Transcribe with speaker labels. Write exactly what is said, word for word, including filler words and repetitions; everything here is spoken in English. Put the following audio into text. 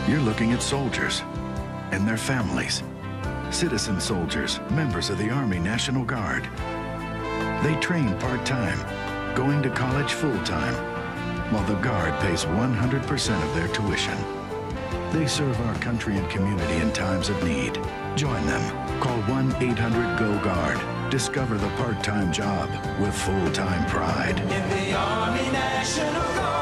Speaker 1: You're looking at soldiers and their families, citizen soldiers, members of the Army National Guard. They train part-time, going to college full-time, while the Guard pays one hundred percent of their tuition. They serve our country and community in times of need. Join them. Call one eight hundred go guard. Discover the part-time job with full-time pride.
Speaker 2: In the Army National Guard.